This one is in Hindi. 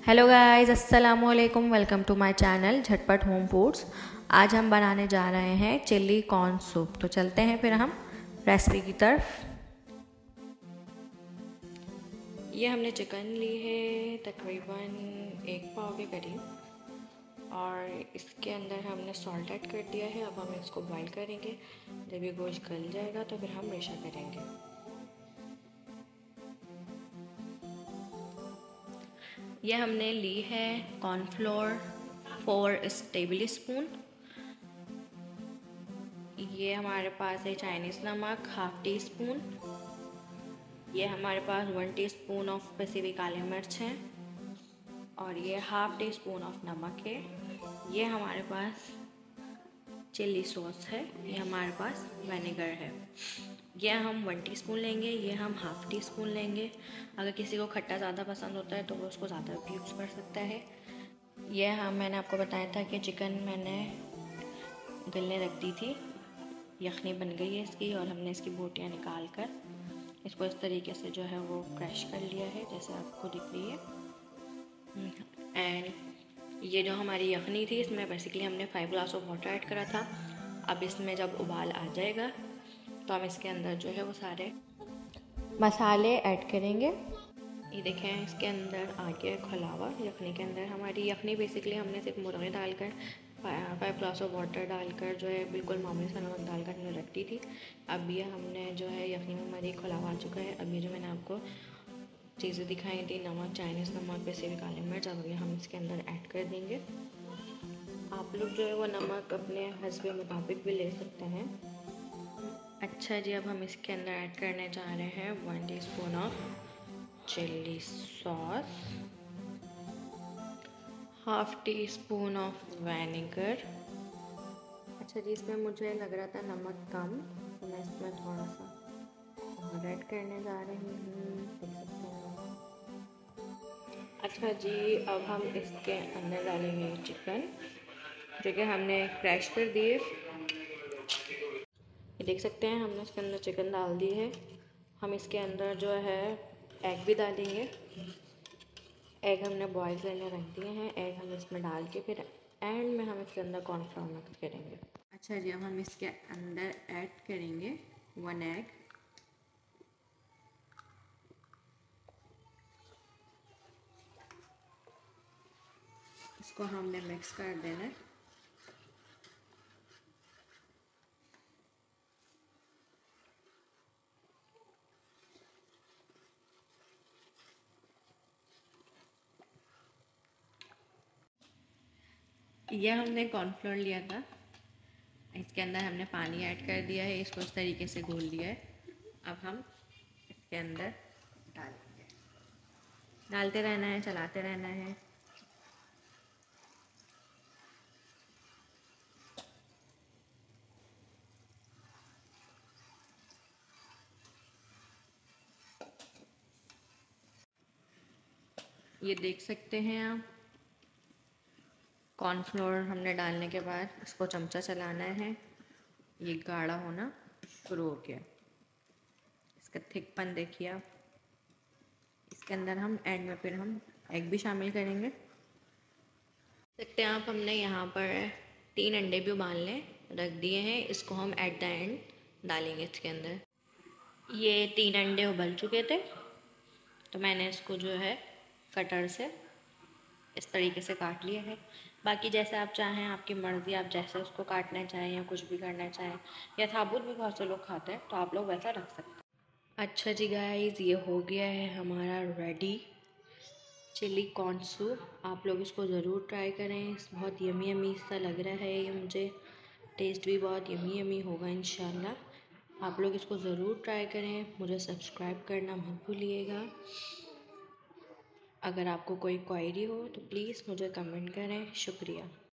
हेलो गाइस, अस्सलामु अलैकुम। Welcome to my channel Jhatpat home foods. आज हम बनाने जा रहे हैं चिल्ली कॉर्न सूप। तो चलते हैं फिर हम रेसिपी की तरफ। ये हमने चिकन ली है तकरीबन 1 पाव के करीब, और इसके अंदर हमने सॉल्ट ऐड कर दिया है। अब हम इसको बॉईल करेंगे। जब ये गोश्त गल जाएगा तो फिर हम रेशा करेंगे। ये हमने ली है कॉर्नफ्लोर 4 टेबल स्पून। ये हमारे पास है चाइनीज़ नमक हाफ़ टी स्पून। ये हमारे पास 1 टीस्पून ऑफ पिसी हुई काली मिर्च है, और ये हाफ़ टी स्पून ऑफ नमक है। ये हमारे पास चिल्ली सॉस है। ये हमारे पास विनेगर है। ये हम 1 टीस्पून लेंगे, ये हम हाफ़ टी स्पून लेंगे। अगर किसी को खट्टा ज़्यादा पसंद होता है तो वो उसको ज़्यादा भी यूज़ कर सकता है। मैंने आपको बताया था कि चिकन मैंने गलने रख दी थी। यखनी बन गई है इसकी, और हमने इसकी बोटियाँ निकाल कर इसको इस तरीके से जो है वो क्रश कर लिया है, जैसे आपको दिख रही है। एंड ये जो हमारी यखनी थी, इसमें बेसिकली हमने 5 ग्लास ऑफ वाटर ऐड करा था। अब इसमें जब उबाल आ जाएगा तो हम इसके अंदर जो है वो सारे मसाले ऐड करेंगे। ये देखें, इसके अंदर आ गया खलावा यखनी के अंदर। हमारी यखनी बेसिकली हमने सिर्फ मुर्गे डालकर 5 ग्लास ऑफ वाटर डालकर जो है बिल्कुल मामूली सा नमक डालकर हमने रख दी थी। अब ये हमने जो है यखनी में हमारी खलावा आ चुका है। अब ये जो मैंने आपको चीज़ें दिखाई थी, नमक, चाइनीज़ नमक, पिसी हुई काली मिर्च, अब ये हम इसके अंदर ऐड कर देंगे। आप लोग जो है वो नमक अपने हस्बे मुताबिक भी ले सकते हैं। अच्छा जी, अब हम इसके अंदर ऐड करने जा रहे हैं 1 teaspoon of chilli sauce, half teaspoon of vinegar. अच्छा जी, इसमें मुझे लग रहा था नमक कम, तो मैं इसमें थोड़ा सा और ऐड करने जा रही हूँ, देख सकते हैं। अच्छा जी, अब हम इसके अंदर डालेंगे चिकन, जो कि हमने क्रश कर दिए। ये देख सकते हैं, हमने इसके अंदर चिकन डाल दी है। हम इसके अंदर जो है एग भी डालेंगे। एग हमने बॉईल करने रख दिए हैं। एग हम इसमें डाल के फिर एंड में हम इसके अंदर कॉर्नफ्लोर मिक्स करेंगे। अच्छा जी, अब हम इसके अंदर ऐड करेंगे 1 एग। इसको हमने मिक्स कर देना है। यह हमने कॉर्नफ्लोर लिया था, इसके अंदर हमने पानी ऐड कर दिया है, इसको इस तरीके से घोल लिया है। अब हम इसके अंदर डालेंगे, डालते रहना है, चलाते रहना है। ये देख सकते हैं आप, कॉर्नफ्लोर हमने डालने के बाद इसको चमचा चलाना है। ये गाढ़ा होना शुरू हो गया। इसका थिकपन देखिए आप। इसके अंदर हम एंड में फिर हम एग भी शामिल करेंगे। सकते हैं आप, हमने यहाँ पर 3 अंडे भी उबालने रख दिए हैं। इसको हम एट द एंड डालेंगे इसके अंदर। ये 3 अंडे उबल चुके थे, तो मैंने इसको जो है कटर से इस तरीके से काट लिया है। बाकी जैसे आप चाहें, आपकी मर्ज़ी, आप जैसे उसको काटना चाहें या कुछ भी करना चाहें, या साबुत भी बहुत से लोग खाते हैं, तो आप लोग वैसा रख सकते हैं। अच्छा जी गाइस, ये हो गया है हमारा रेडी चिल्ली कॉर्न सूप। आप लोग इसको ज़रूर ट्राई करें। बहुत यमी यमी सा लग रहा है ये मुझे। टेस्ट भी बहुत यमी यमी होगा इंशाल्लाह। आप लोग इसको ज़रूर ट्राई करें। मुझे सब्सक्राइब करना मत भूलिएगा। अगर आपको कोई क्वेरी हो तो प्लीज़ मुझे कमेंट करें। शुक्रिया।